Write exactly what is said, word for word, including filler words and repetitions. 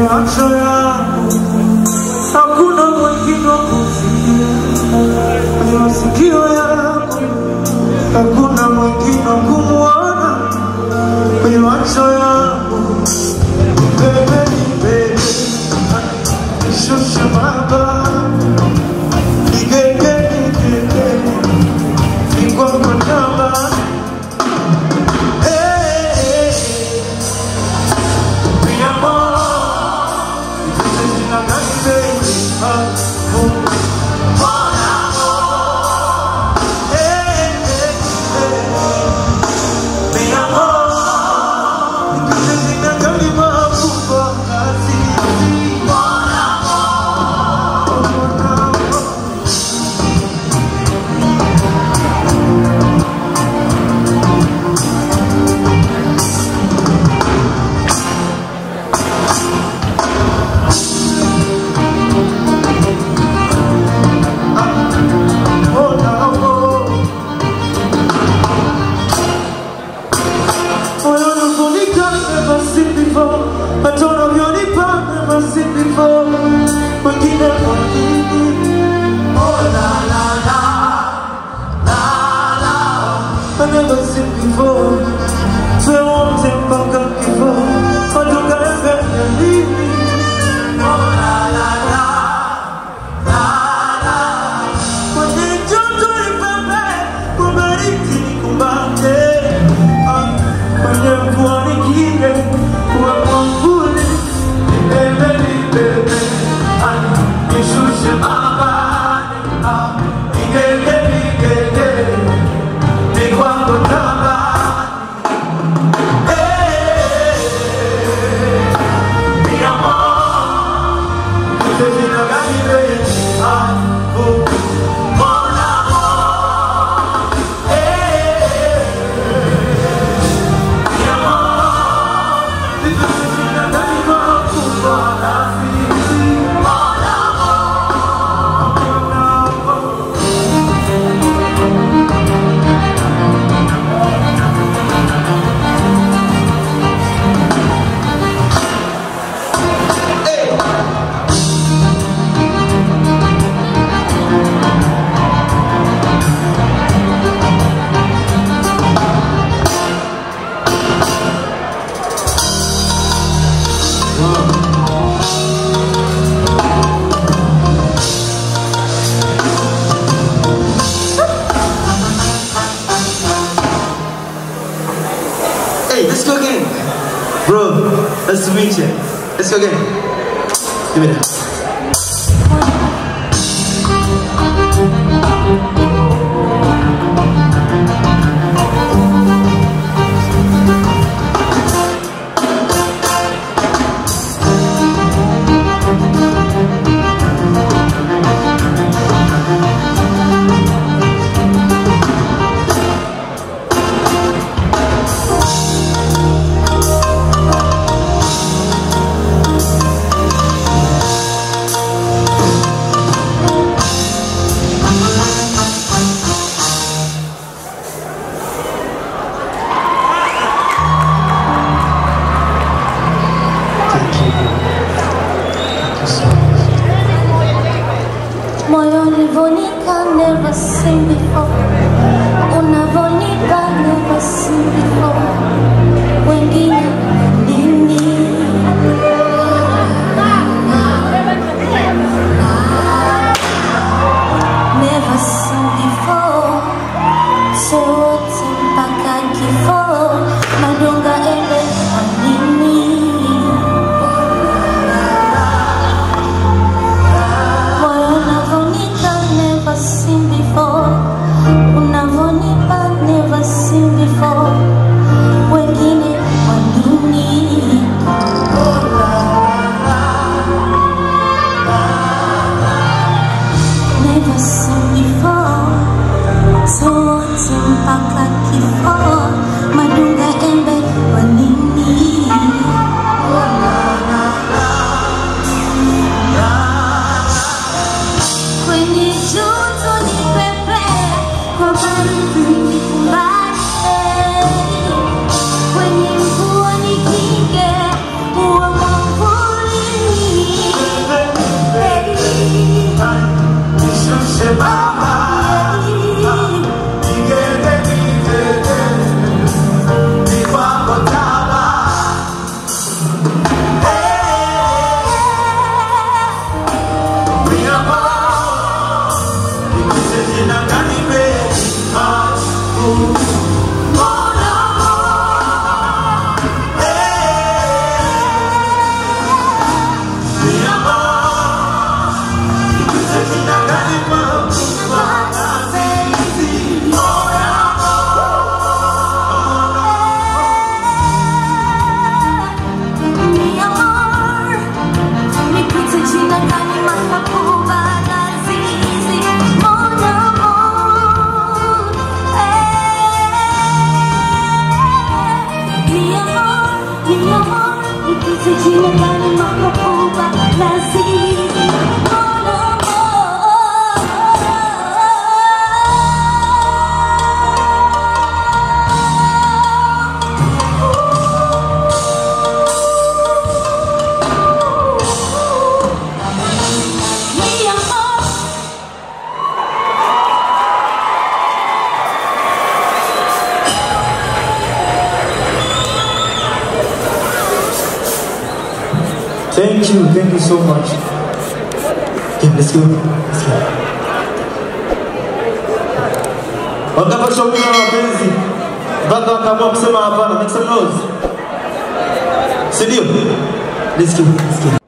macho yangu hakuna mwingine wa kusikia, kwenye masikio yangu hakuna mwingine wa kumuona, kwenye macho yangu bebe ni bebe, nishushe maba nigege nigege nigwa kwa namba. Hey, let's go again. Bro, nice to meet you. Let's go again. Give me that. Unavonika, never seen before. Unavonika, never seen before. Wengine nini? Never seen before. So what's mpaka kifo? Madonga ebe nini? Seen before, unavonipa never seen before. Wengine kwa nini? Thank you, thank you so much. Okay, let's go. Let's go. Wakapashauri na wapenzi mpaka wakaamua kusema hapana. Make some noise. Sindio? Let's go, let's go.